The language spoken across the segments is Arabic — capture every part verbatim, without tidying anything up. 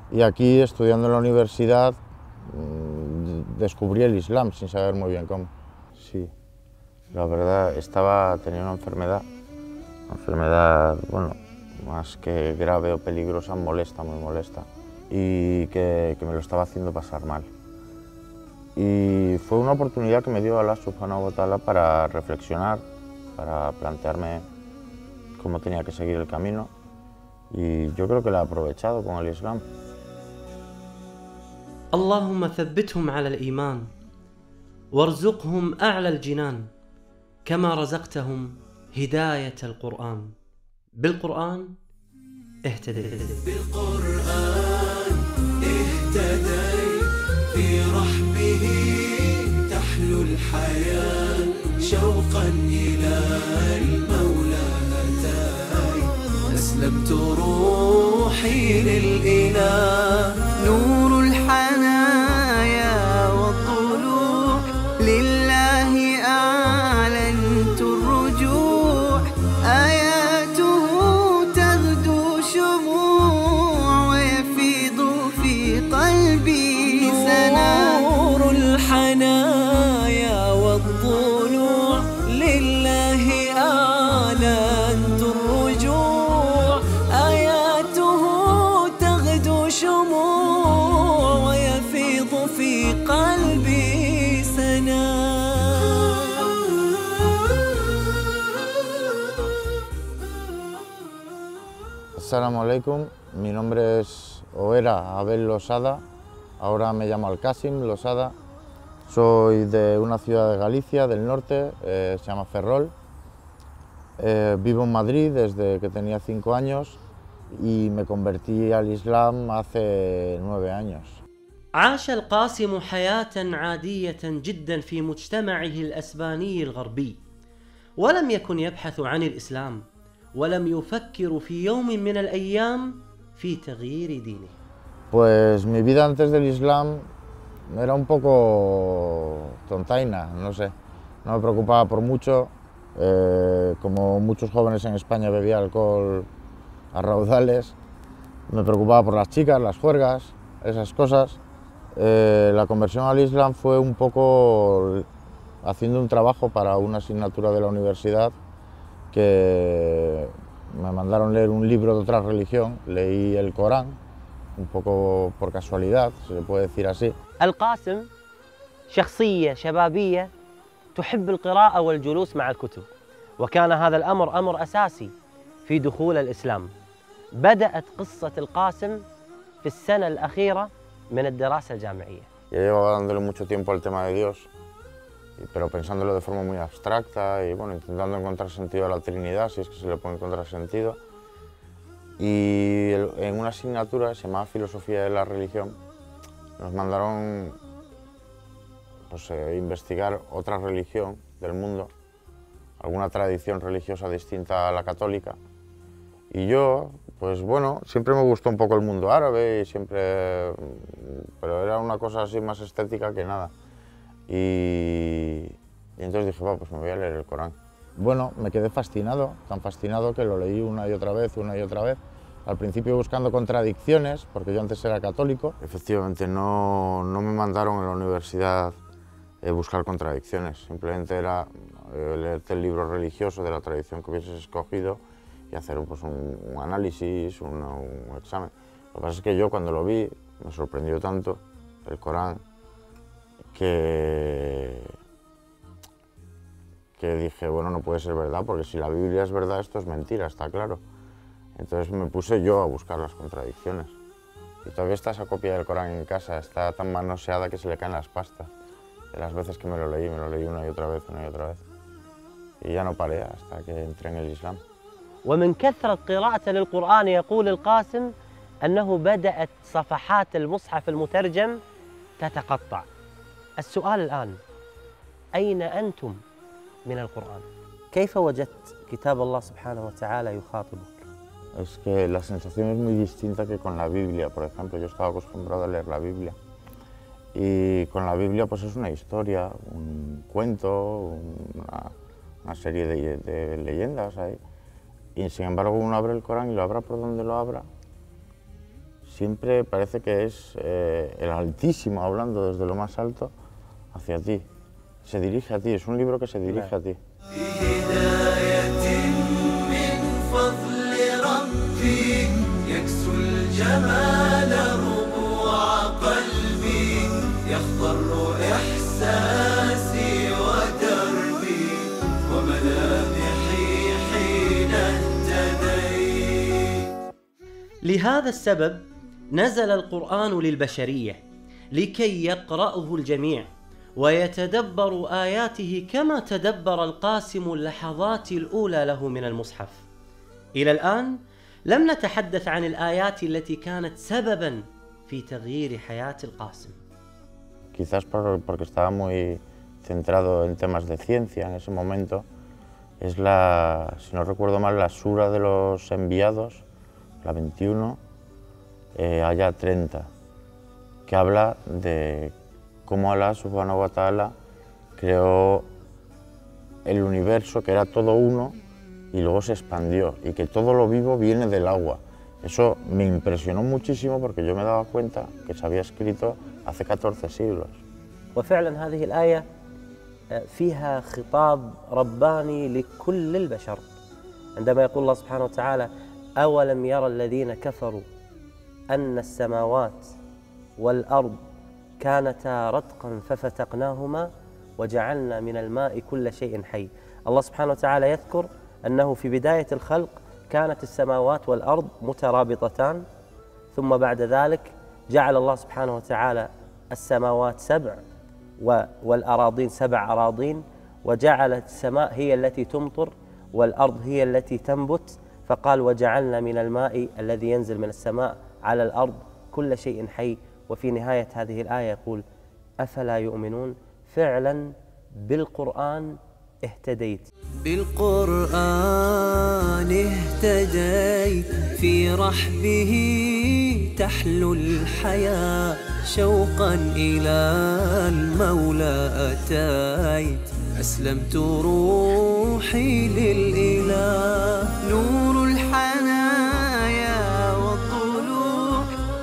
Y aquí, estudiando en la universidad, descubrí el Islam sin saber muy bien cómo. Sí, la verdad, estaba, tenía una enfermedad, una enfermedad, bueno, más que grave o peligrosa, molesta, muy molesta, y que, que me lo estaba haciendo pasar mal. Y fue una oportunidad que me dio Allah subhanahu wa ta'ala para reflexionar, para plantearme cómo tenía que seguir el camino, y yo creo que la he aprovechado con el Islam. اللهم ثبتهم على الإيمان وارزقهم أعلى الجنان كما رزقتهم هداية القرآن. بالقرآن اهتديت. بالقرآن اهتديت، في رحبه تحلو الحياة، شوقا إلى المولى أتاي، أسلمت روحي للإله، نور الحنايا والطلوع، لله أعلنت الرجوع، آياته تغدو شموع ويفيض في قلبي سنا، نور الحنايا والطلوع، لله أعلنت الرجوع، آياته تغدو شموع ويفيض في قلبي سنا. Assalamu alaikum, mi nombre es, o era, Abel Losada, ahora me llamo Alkasim Losada, soy de una ciudad de Galicia, del norte, eh, se llama Ferrol, eh, vivo en Madrid desde que tenía cinco años y me convertí al Islam hace nueve años. عاش القاسم حياة عادية جدا في مجتمعه الأسباني الغربي، ولم يكن يبحث عن الإسلام، ولم يفكر في يوم من الأيام في تغيير دينه. Pues mi vida antes del Islam era un poco tontaina, no sé, no me preocupaba por mucho, eh, como muchos jóvenes en España bebía alcohol a raudales, me preocupaba por las chicas, las juergas, esas cosas. Eh, la conversión al Islam fue un poco haciendo un trabajo para una asignatura de la universidad que me mandaron leer un libro de otra religión, leí el Corán, un poco por casualidad, se le puede decir así. القاسم شخصية شبابية تحب القراءة والجلوس مع الكتب، وكان هذا الأمر أمر أساسي في دخول الإسلام. بدأت قصة القاسم في السنة الأخيرة من الدراسة الجامعية. Ya llevaba dándole mucho tiempo al tema de Dios, pero pensándolo de forma muy abstracta y bueno, intentando encontrar sentido a la Trinidad, si es que se le puede encontrar sentido. Y en una asignatura, se llamaba Filosofía de la Religión, nos mandaron pues, eh, investigar otra religión del mundo, alguna tradición religiosa distinta a la católica. Y yo, pues bueno, siempre me gustó un poco el mundo árabe, y siempre, pero era una cosa así más estética que nada. Y, y entonces dije, va, pues me voy a leer el Corán. Bueno, me quedé fascinado, tan fascinado que lo leí una y otra vez, una y otra vez. Al principio buscando contradicciones, porque yo antes era católico. Efectivamente, no, no me mandaron en la universidad eh, buscar contradicciones, simplemente era eh, leerte el libro religioso de la tradición que hubieses escogido y hacer pues, un, un análisis, un, un examen. Lo que pasa es que yo cuando lo vi, me sorprendió tanto el Corán, que, que dije, bueno, no puede ser verdad, porque si la Biblia es verdad, esto es mentira, está claro. Entonces me puse yo a buscar las contradicciones. Y todavía está esa copia del Corán en casa, está tan manoseada que se le caen las pastas. De las veces que me lo leí, me lo leí una y otra vez, una y otra vez. Y ya no paré hasta que entré en el Islam. ومن كثرة قراءته للقرآن يقول القاسم أنه بدأت صفحات المصحف المترجم تتقطع. السؤال الآن، أين أنتم من القرآن؟ كيف وجدت كتاب الله سبحانه وتعالى يخاطبك؟ Es que la sensación es muy distinta que con la Biblia, por ejemplo. Yo estaba acostumbrado a leer la Biblia. Y con la Biblia pues es una historia, un cuento, una, una serie de, de leyendas ahí. Y sin embargo uno abre el Corán y lo abra por donde lo abra, siempre parece que es eh, el Altísimo hablando desde lo más alto hacia ti. Se dirige a ti, es un libro que se dirige a ti. لهذا السبب نزل القرآن للبشرية لكي يقرأه الجميع ويتدبر آياته كما تدبر القاسم اللحظات الأولى له من المصحف. إلى الآن لم نتحدث عن الآيات التي كانت سبباً في تغيير حياة القاسم. Quizás por, porque estaba muy centrado en temas de ciencia en ese momento. Es la, si no recuerdo mal, la sura de los enviados, la veintiuno, eh, Aya treinta, que habla de cómo Allah subhanahu wa ta'ala creó el universo, que era todo uno, y luego se expandió, y que todo lo vivo viene del agua. Eso me impresionó muchísimo porque yo me daba cuenta que se había escrito hace catorce siglos. وفعلا هذه الآية فيها خطاب رباني لكل البشر، عندما يقول الله سبحانه وتعالى: أولم يرى الذين كفروا أن السماوات والأرض كانتا رتقا ففتقناهما وجعلنا من الماء كل شيء حي. الله سبحانه وتعالى يذكر أنه في بداية الخلق كانت السماوات والأرض مترابطتان، ثم بعد ذلك جعل الله سبحانه وتعالى السماوات سبع والأراضين سبع أراضين، وجعل السماء هي التي تمطر والأرض هي التي تنبت، فقال: وجعلنا من الماء الذي ينزل من السماء على الأرض كل شيء حي. وفي نهاية هذه الآية يقول: أفلا يؤمنون. فعلا بالقرآن اهتديت. بالقرآن اهتديت، في رحبه تحلو الحياة، شوقا إلى المولى أتيت، أسلمت روحي للإله، نور الحنايا والطلوع،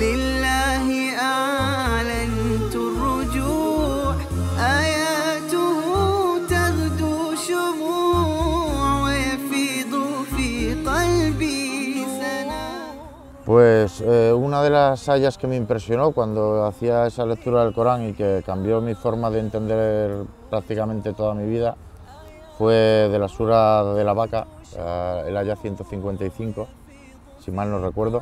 لله أعلنت الرجوع، آياته تغدو شموع، ويفيض في قلبي سنا. Pues eh, una de las ayas que me impresionó cuando hacía esa lectura del Corán y que cambió mi forma de entender prácticamente toda mi vida fue de la sura de la vaca, eh, el aya ciento cincuenta y cinco, si mal no recuerdo,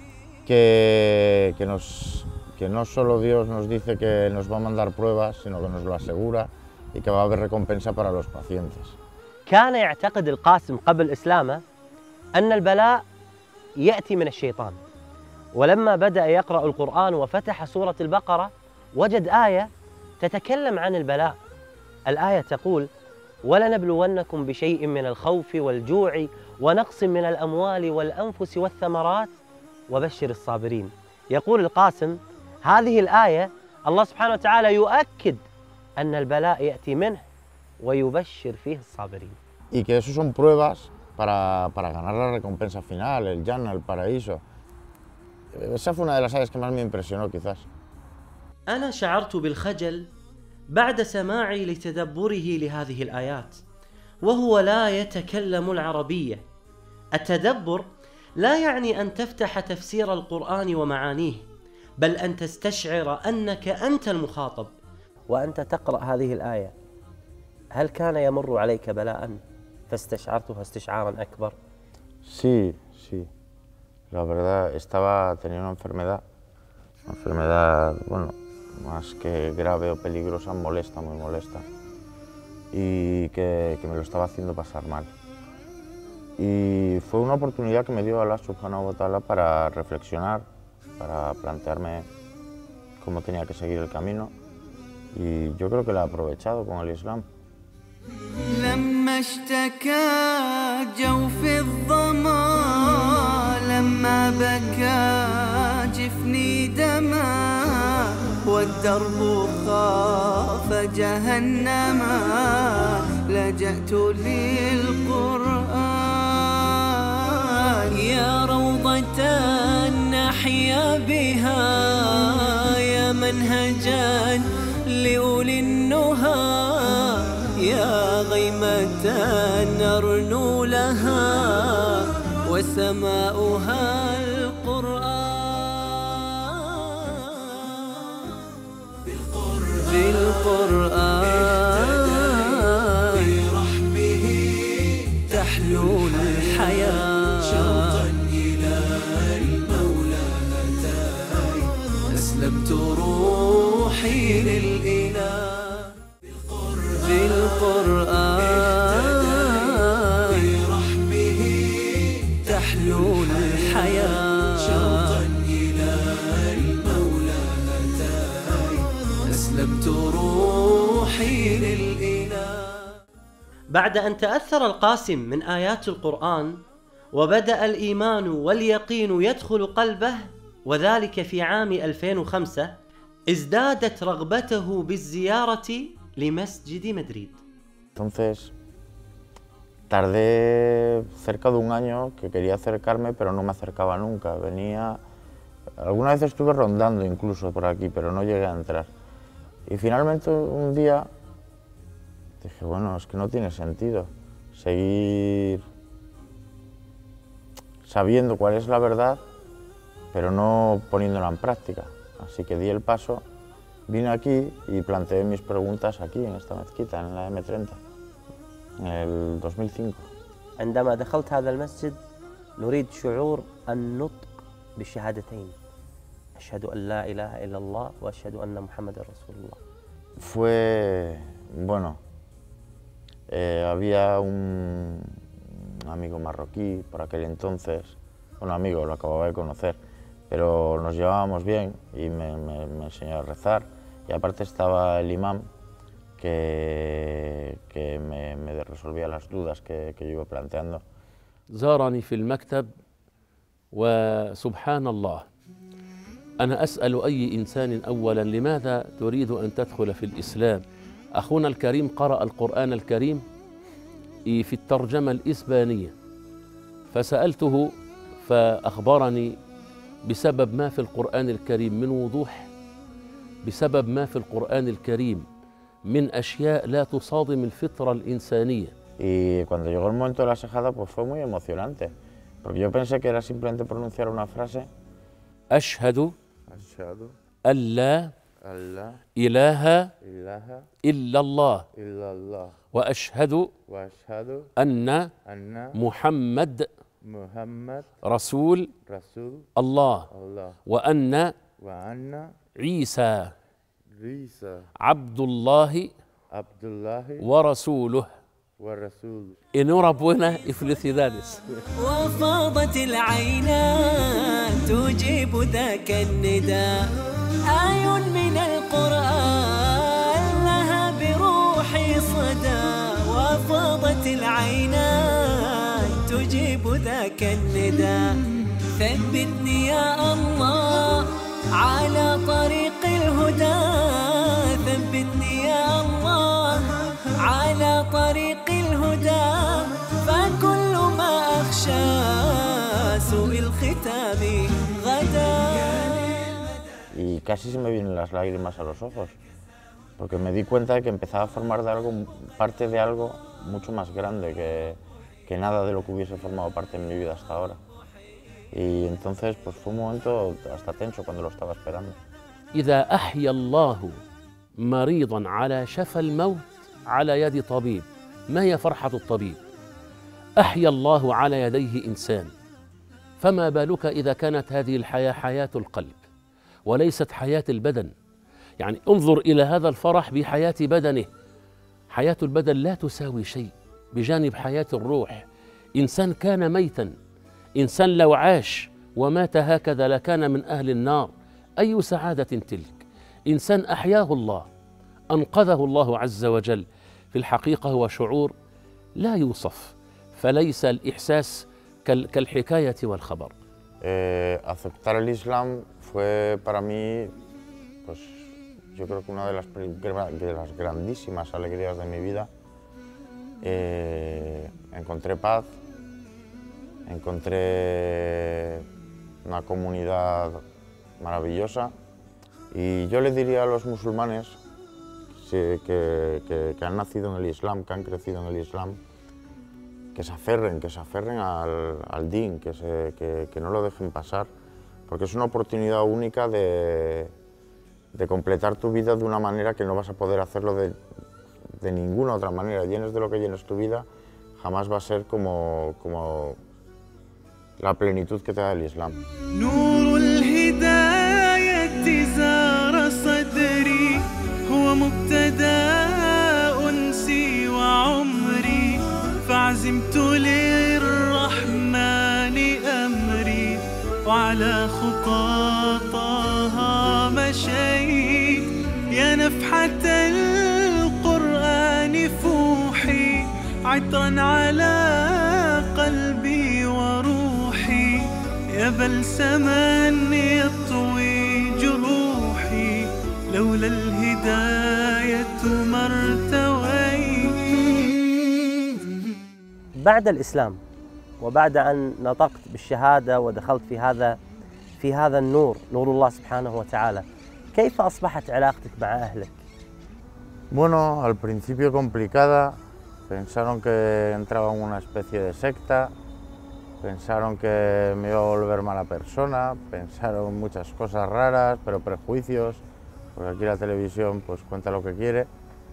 que, que, nos, que no solo Dios nos dice que nos va a mandar pruebas, sino que nos lo asegura y que va a haber recompensa para los pacientes. كان يعتقد القاسم قبل إسلامه أن البلاء يأتي من الشيطان، ولما بدأ يقرأ القرآن وفتح سورة البقرة وجد آية تتكلم عن البلاء. الآية تقول: ولنبلونكم بشيء من الخوف والجوع ونقص من الأموال والأنفس والثمرات وبشر الصابرين. يقول القاسم: هذه الآية الله سبحانه وتعالى يؤكد أن البلاء يأتي منه ويبشر فيه الصابرين. Y que eso son pruebas para, para ganar la recompensa final, el Jannah, el paraíso. Esa fue una de las áreas que más me impresionó, quizás. أنا شعرت بالخجل بعد سماعي لتدبره لهذه الآيات، وهو لا يتكلم العربية. التدبر لا يعني أن تفتح تفسير القرآن ومعانيه، بل أن تستشعر أنك أنت المخاطب. وأنت تقرأ هذه الآية، هل كان يمر عليك بلاء فاستشعرتها استشعارا أكبر؟ Sí, sí. La verdad, estaba, tenía una enfermedad, una enfermedad, bueno, más que grave o peligrosa, molesta, muy molesta, y que, que me lo estaba haciendo pasar mal. Y fue una oportunidad que me dio Allah subhanahu wa ta'ala para reflexionar, para plantearme cómo tenía que seguir el camino, y yo creo que la he aprovechado con el Islam. لما اشتكى جوف الظما، لما بكى جفني دما، والدرب خاف جهنما، لجأت للقرآن، يا روضة النحل نحيا بها يا منهجا لأولي النهى يا غيمة نرنو لها وسماؤها القرآن بالقرآن برحمه تحلو الحياة شوقا إلى المولى هتاي أسلمت روحي للإله بالقرآن برحمه تحلو الحياة شوقا إلى المولى هتاي أسلمت روحي للإله. بعد أن تأثر القاسم من آيات القرآن وبدأ الإيمان واليقين يدخل قلبه، وذلك في عام ألفين وخمسة، ازدادت رغبته بالزيارة لمسجد مدريد. Entonces, tardé cerca de un año que quería acercarme, pero no me acercaba nunca. Venía, alguna vez estuve rondando incluso por aquí, pero no llegué a entrar. Y finalmente un día dije, bueno, es que no tiene sentido seguir sabiendo cuál es la verdad, pero no poniéndola en práctica. Así que di el paso, vine aquí y planteé mis preguntas aquí, en esta mezquita, en la M treinta, en el dos mil cinco. عندما دخلت هذا المسجد نريد شعور النطق بالشهادتين أشهد أن لا إله إلا الله وأشهد أن محمد رسول الله. Fue, bueno, eh, había un amigo marroquí por aquel entonces, un amigo, lo acababa de conocer, pero nos llevábamos bien y me, me, me enseñó a rezar, y aparte estaba el imán que, que me, me resolvía las dudas que, que yo iba planteando. زارني في المكتب وسبحان الله أنا أسأل أي إنسان أولا لماذا تريد أن تدخل في الإسلام؟ أخونا الكريم قرأ القرآن الكريم في الترجمة الإسبانية، فسألته فأخبرني بسبب ما في القرآن الكريم من وضوح، بسبب ما في القرآن الكريم من أشياء لا تصادم الفطرة الإنسانية. Y cuando llegó el momento de la shahada, pues fue muy emocionante, porque yo pensé que era simplemente pronunciar una frase. أشهد Ashhadu أن لا an la إله ilaha إلا الله illallah وأشهد wa ashhadu أن anna محمد Muhammad رسول Rasul الله Allah وأن wa anna عيسى Isa عبد الله Abdullah ورسوله. wa Rasul. Enhorabuena y felicidades. وفاضت العينان تجيب ذاك النداء آي من القرآن لها بروحي صدى وفاضت العينان تجيب ذاك النداء ثبتني يا الله على طريق الهدى ثبتني يا الله على طريق الهدى فكل ما أخشى سوء الختام غدا. Y casi se me vienen las lágrimas a los ojos, porque me di cuenta de que empezaba a formar de algo, parte de algo mucho más grande que, que nada de lo que hubiese formado parte en mi vida hasta ahora. Y entonces pues fue un momento hasta tenso cuando lo estaba esperando. إذا أحيا الله مريضا على شفا الموت على يد طبيب، ما هي فرحة الطبيب؟ أحيا الله على يديه إنسان، فما بالك إذا كانت هذه الحياة حياة القلب وليست حياة البدن. يعني انظر إلى هذا الفرح بحياة بدنه. حياة البدن لا تساوي شيء بجانب حياة الروح. إنسان كان ميتا، إنسان لو عاش ومات هكذا لكان من أهل النار. أي سعادة تلك؟ إنسان أحياه الله، أنقذه الله عز وجل. في الحقيقة هو شعور لا يوصف، فليس الإحساس كالحكاية والخبر. Eh, aceptar el Islam fue para mí, pues yo creo que una de las, de las grandísimas alegrías de mi vida. Eh, encontré paz, encontré una comunidad maravillosa. Y yo le diría a los musulmanes que, que, que, que han nacido en el Islam, que han crecido en el Islam, que se aferren, que se aferren al, al din, que, se, que, que no lo dejen pasar, porque es una oportunidad única de, de completar tu vida de una manera que no vas a poder hacerlo de, de ninguna otra manera. Llenes de lo que llenes tu vida, jamás va a ser como, como la plenitud que te da el Islam. فعزمت للرحمن أمري وعلى خطاطها مشيت يا نفحة القرآن فوحي عطرا على قلبي وروحي يا بلسما يطوي جروحي لولا الهداية ما ارتويت. بعد الإسلام وبعد أن نطقت بالشهادة ودخلت في هذا في هذا النور، نور الله سبحانه وتعالى، كيف أصبحت علاقتك مع أهلك؟ Bueno, al principio complicada, pensaron que entraba en una especie de secta, pensaron que me iba a volver mala persona, pensaron muchas cosas raras, pero prejuicios, porque aquí la televisión pues cuenta lo que quiere.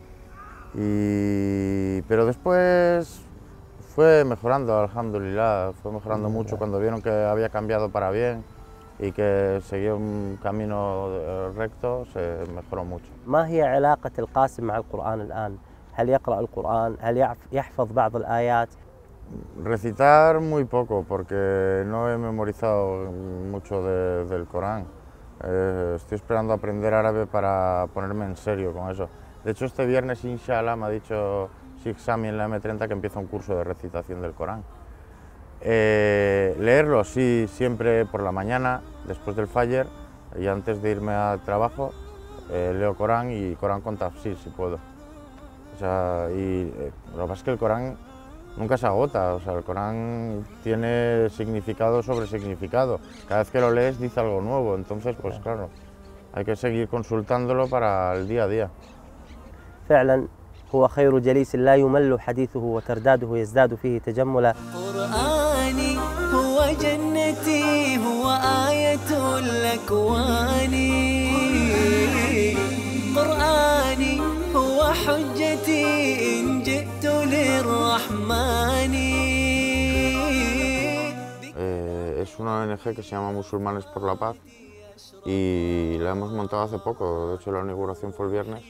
Y... pero después fue mejorando, alhamdulillah, fue mejorando mucho cuando vieron que había cambiado para bien y que seguía un camino recto, se mejoró mucho. ما هي علاقة القاسم مع القرآن الآن؟ هل يقرأ القرآن؟ هل يحفظ بعض الآيات؟ Recitar muy poco, porque no he memorizado mucho de, del Corán. Eh, estoy esperando aprender árabe para ponerme en serio con eso. De hecho, este viernes, inshallah, me ha dicho Sheikh Sami en la M treinta que empieza un curso de recitación del Corán. Eh, leerlo, sí, siempre por la mañana, después del Fajr, y antes de irme al trabajo, eh, leo Corán y Corán con tafsir, si puedo. O sea, y eh, lo que pasa es que el Corán nunca se agota, o sea, el Corán tiene significado sobre significado. Cada vez que lo lees dice algo nuevo, entonces, pues claro, hay que seguir consultándolo para el día a día. فعلا هو خير جليس لا يمل حديثه وترداده يزداد فيه تجملا. قرآني هو جنتي هو آية الأكوان قرآني هو حجتي إن جئت للرحمن. Eh, es una O N G que se llama Musulmanes por la Paz y la hemos montado hace poco, de hecho la inauguración fue el viernes.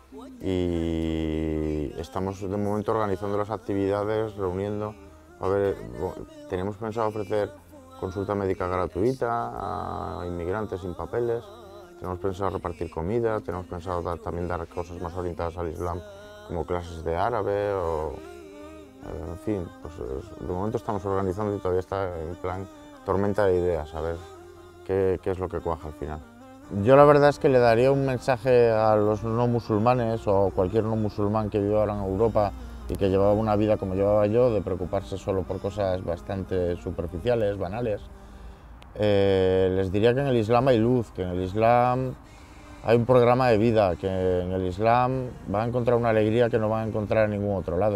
Y estamos de momento organizando las actividades, reuniendo. A ver, tenemos pensado ofrecer consulta médica gratuita a inmigrantes sin papeles, tenemos pensado repartir comida, tenemos pensado dar, también dar cosas más orientadas al Islam, como clases de árabe, o, en fin, pues de momento estamos organizando y todavía está en plan tormenta de ideas, a ver qué, qué es lo que cuaja al final. Yo la verdad es que le daría un mensaje a los no musulmanes o cualquier no musulmán que vive ahora en Europa y que llevaba una vida como llevaba yo, de preocuparse solo por cosas bastante superficiales, banales. Eh, les diría que en el Islam hay luz, que en el Islam hay un programa de vida, que en el Islam van a encontrar una alegría que no van a encontrar en ningún otro lado.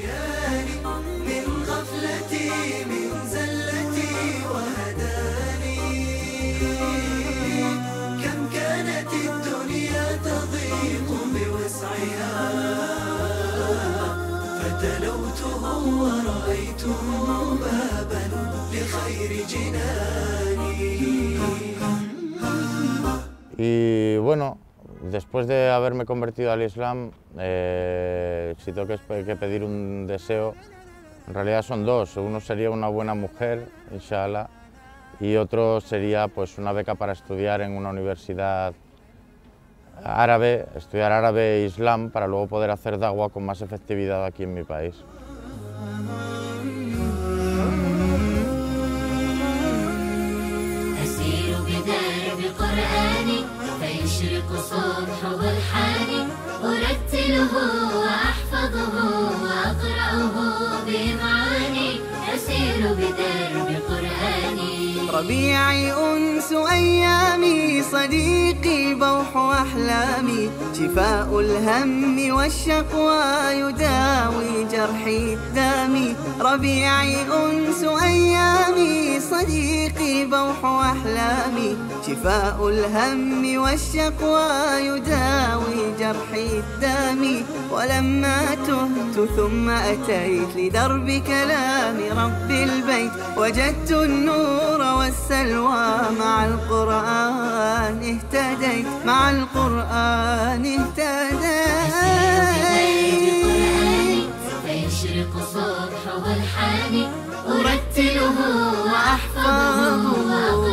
Y bueno, después de haberme convertido al Islam, eh, si tengo que, que pedir un deseo, en realidad son dos. Uno sería una buena mujer, inshallah, y otro sería pues una beca para estudiar en una universidad árabe, estudiar árabe e Islam, para luego poder hacer da'wah con más efectividad aquí en mi país. فيشرق صبحه الحاني أرتله وأحفظه وأقرأه بإمعاني أسير بدرب قرآني ربيعي أنس أيامي، صديقي بوح أحلامي، شفاء الهم والشقوى يداوي جرحي الدامي. ربيعي أنس أيامي، صديقي بوح أحلامي، شفاء الهم والشقوى يداوي جرحي الدامي. ولما تهت ثم أتيت لدرب كلام رب البيت، وجدت النور والسلوى مع القرآن اهتديت، مع القرآن اهتديت. فيشرق صبح الحاني، أرتله وأحفظه